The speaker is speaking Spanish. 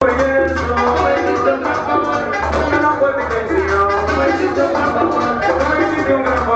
no existe un gran amor, una fuerte intención, no existe un gran amor, no existe un gran amor.